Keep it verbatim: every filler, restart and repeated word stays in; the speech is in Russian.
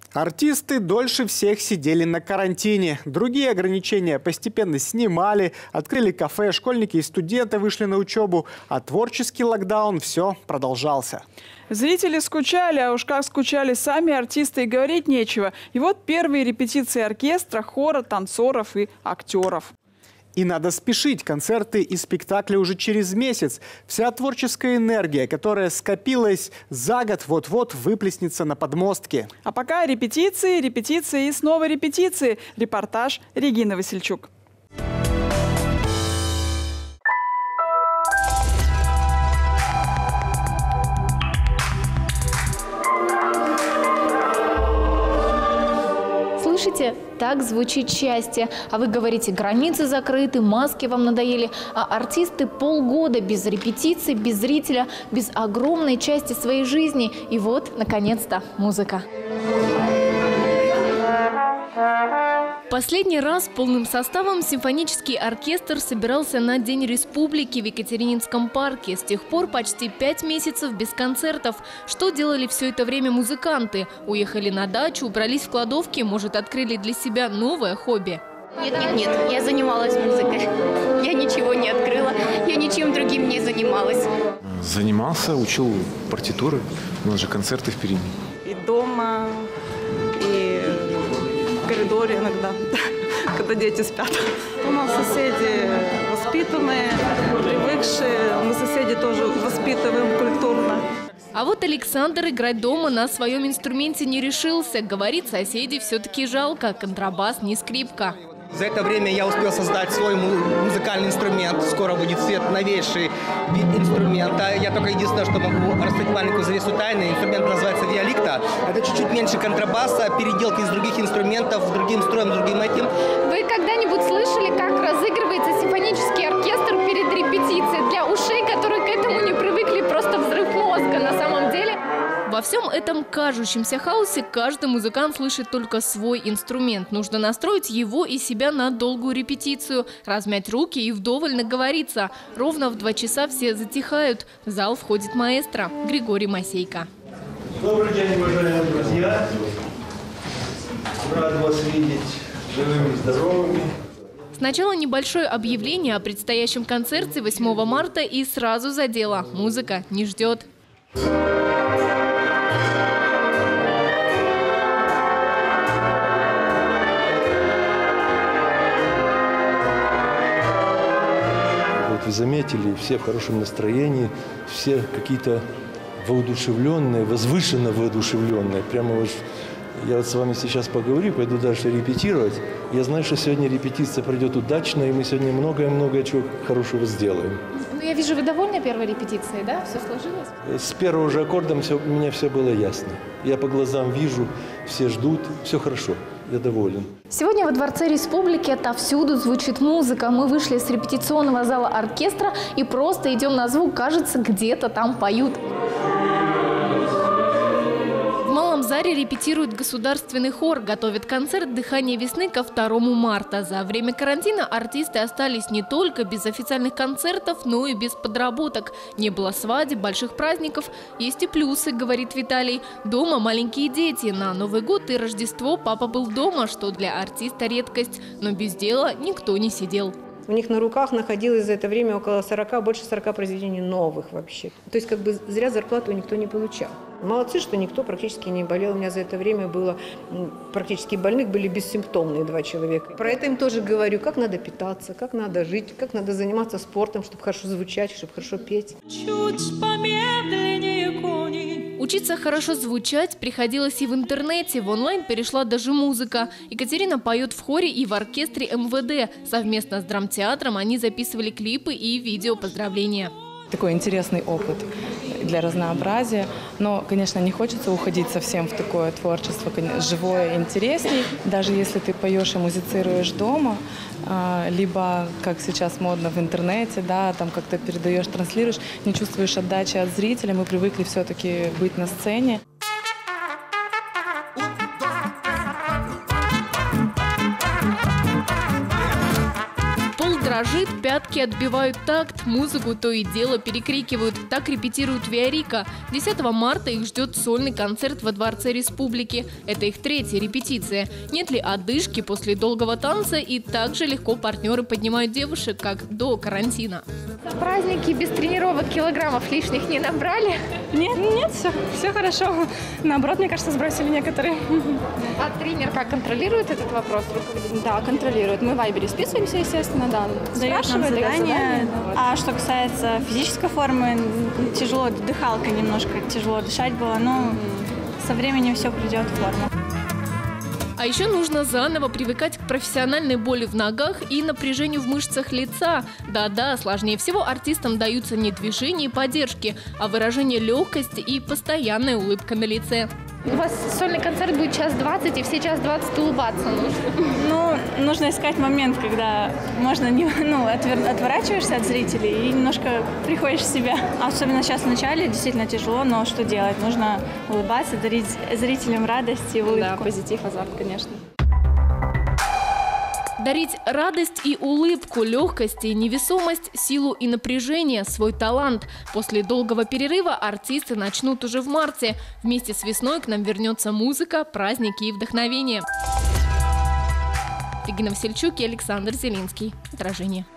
Артисты дольше всех сидели на карантине. Другие ограничения постепенно снимали, открыли кафе, школьники и студенты вышли на учебу, а творческий локдаун все продолжался. Зрители скучали, а уж как скучали сами артисты, и говорить нечего. И вот первые репетиции оркестра, хора, танцоров и актеров. И надо спешить. Концерты и спектакли уже через месяц. Вся творческая энергия, которая скопилась за год, вот-вот выплеснется на подмостке. А пока репетиции, репетиции и снова репетиции. Репортаж Регины Васильчук. Слышите? Так звучит счастье. А вы говорите, границы закрыты, маски вам надоели. А артисты полгода без репетиций, без зрителя, без огромной части своей жизни. И вот, наконец-то, музыка. Последний раз полным составом симфонический оркестр собирался на День Республики в Екатерининском парке. С тех пор почти пять месяцев без концертов. Что делали все это время музыканты? Уехали на дачу, убрались в кладовке, может, открыли для себя новое хобби? Нет, нет, нет, я занималась музыкой. Я ничего не открыла, я ничем другим не занималась. Занимался, учил партитуры, у нас же концерты впереди. И дома, и в коридоре иногда, когда дети спят. У нас соседи воспитанные, привыкшие, мы соседи тоже воспитываем культурно. А вот Александр играть дома на своем инструменте не решился. Говорит, соседей все-таки жалко, контрабас не скрипка. За это время я успел создать свой музыкальный инструмент. Скоро будет свет новейший вид инструмента. Я только единственное, что могу раскрыть маленькую завесу тайны. Инструмент называется виоликта. Это чуть-чуть меньше контрабаса, переделки из других инструментов, другим строем, другим этим. Вы когда-нибудь слышали, как разыгрывается симфонический оркестр перед репетицией? Для ушей, которые к этому не привыкли, просто взрыв мозга на самом деле. Во всем этом кажущемся хаосе каждый музыкант слышит только свой инструмент. Нужно настроить его и себя на долгую репетицию, размять руки и вдоволь наговориться. Ровно в два часа все затихают. В зал входит маэстро Григорий Масейко. Добрый день, уважаемые друзья. Рад вас видеть живыми и здоровыми. Сначала небольшое объявление о предстоящем концерте восьмого марта и сразу за дело. Музыка не ждет. Вы заметили, все в хорошем настроении, все какие-то воодушевленные, возвышенно воодушевленные. Прямо вот я вот с вами сейчас поговорю, пойду дальше репетировать. Я знаю, что сегодня репетиция пройдет удачно, и мы сегодня многое-многое чего хорошего сделаем. Ну, я вижу, вы довольны первой репетицией, да? Все сложилось? С первого же аккорда все, у меня все было ясно. Я по глазам вижу, все ждут, все хорошо. Я доволен. Сегодня во Дворце Республики отовсюду звучит музыка. Мы вышли с репетиционного зала оркестра и просто идем на звук. Кажется, где-то там поют. В Малом зале репетирует государственный хор. Готовит концерт «Дыхание весны» ко второму марта. За время карантина артисты остались не только без официальных концертов, но и без подработок. Не было свадеб, больших праздников. Есть и плюсы, говорит Виталий. Дома маленькие дети. На Новый год и Рождество папа был дома, что для артиста редкость. Но без дела никто не сидел. У них на руках находилось за это время около сорока, больше сорока произведений новых вообще. То есть как бы зря зарплату никто не получал. Молодцы, что никто практически не болел. У меня за это время было практически больных, были бессимптомные два человека. Про это им тоже говорю, как надо питаться, как надо жить, как надо заниматься спортом, чтобы хорошо звучать, чтобы хорошо петь. Чуть помедленнее кони. Учиться хорошо звучать приходилось и в интернете. В онлайн перешла даже музыка. Екатерина поет в хоре и в оркестре эм вэ дэ. Совместно с драмтеатром они записывали клипы и видео поздравления. Такой интересный опыт для разнообразия. Но, конечно, не хочется уходить совсем в такое творчество живое и интересней. Даже если ты поешь и музицируешь дома, либо, как сейчас модно в интернете, да, там как-то передаешь, транслируешь, не чувствуешь отдачи от зрителя. Мы привыкли все-таки быть на сцене. дрожит, пятки отбивают такт, музыку то и дело перекрикивают. Так репетируют Виарика. десятого марта их ждет сольный концерт во Дворце Республики. Это их третья репетиция. Нет ли одышки после долгого танца, и также легко партнеры поднимают девушек, как до карантина. Праздники без тренировок килограммов лишних не набрали? Нет, нет, все, все хорошо. Наоборот, мне кажется, сбросили некоторые. А тренер как контролирует этот вопрос? Да, контролирует. Мы в Вайбере списываемся, естественно, да. Дает нам задания. А что касается физической формы, тяжело, дыхалка немножко, тяжело дышать было, но со временем все придет в форму. А еще нужно заново привыкать к профессиональной боли в ногах и напряжению в мышцах лица. Да-да, сложнее всего артистам даются не движения и поддержки, а выражение легкости и постоянная улыбка на лице. У вас сольный концерт будет час двадцать, и все час двадцать улыбаться нужно. Ну, нужно искать момент, когда можно не, ну, отвер, отворачиваешься от зрителей и немножко приходишь в себя. Особенно сейчас в начале действительно тяжело, но что делать? Нужно улыбаться, дарить зрителям радость и улыбку. Да, позитив, азарт, конечно. Дарить радость и улыбку, легкость и невесомость, силу и напряжение, свой талант. После долгого перерыва артисты начнут уже в марте. Вместе с весной к нам вернется музыка, праздники и вдохновение. Регина Васильчук и Александр Зелинский. Отражение.